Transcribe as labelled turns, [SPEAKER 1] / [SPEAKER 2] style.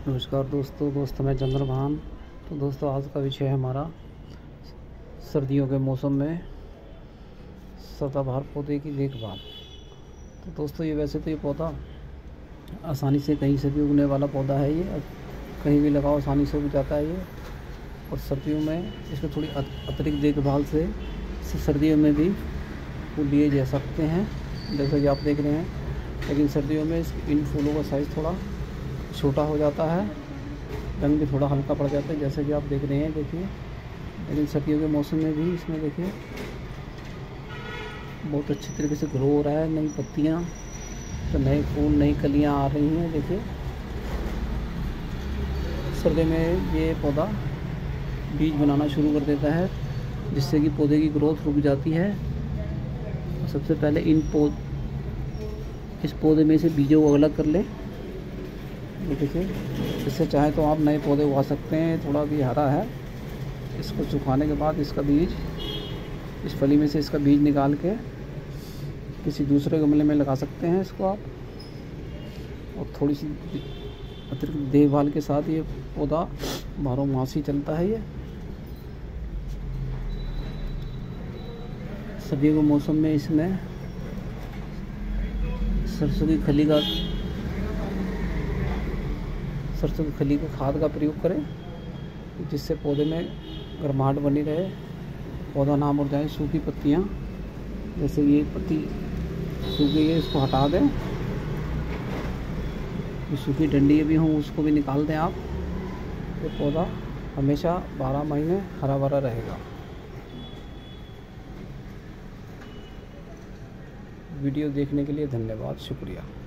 [SPEAKER 1] नमस्कार दोस्तों मैं चंद्रभान। तो दोस्तों आज का विषय है हमारा सर्दियों के मौसम में सदाबहार पौधे की देखभाल। तो दोस्तों वैसे तो ये पौधा आसानी से कहीं से भी उगने वाला पौधा है। ये कहीं भी लगाओ आसानी से उग जाता है ये। और सर्दियों में इसमें थोड़ी अतिरिक्त देखभाल से सर्दियों में भी फूल लिए जा सकते हैं, जैसा कि आप देख रहे हैं। लेकिन सर्दियों में इन फूलों का साइज़ थोड़ा छोटा हो जाता है, रंग भी थोड़ा हल्का पड़ जाता है, जैसे कि आप देख रहे हैं। देखिए, लेकिन सर्दियों के मौसम में भी इसमें देखिए बहुत अच्छी तरीके से ग्रो हो रहा है। नई पत्तियां, तो नए फूल, नई कलियां आ रही हैं। देखिए, सर्दी में ये पौधा बीज बनाना शुरू कर देता है, जिससे कि पौधे की ग्रोथ रुक जाती है। सबसे पहले इस पौधे में से बीजों को अलग कर लें। देखिए, इससे चाहे तो आप नए पौधे उगा सकते हैं। थोड़ा भी हरा है, इसको सुखाने के बाद इसका बीज, इस फली में से इसका बीज निकाल के किसी दूसरे गमले में लगा सकते हैं इसको आप। और थोड़ी सी अतिरिक्त देखभाल के साथ ये पौधा बारह मास ही चलता है। ये सर्दियों के मौसम में इसमें सरसों की खली का खाद का प्रयोग करें, जिससे पौधे में गर्माहट बनी रहे, पौधा ना मुड़ जाए। सूखी पत्तियां, जैसे ये पत्ती सूख गई है, इसको हटा दें। जो सूखी डंडी भी हों उसको भी निकाल दें आप। ये पौधा हमेशा 12 महीने हरा भरा रहेगा। वीडियो देखने के लिए धन्यवाद, शुक्रिया।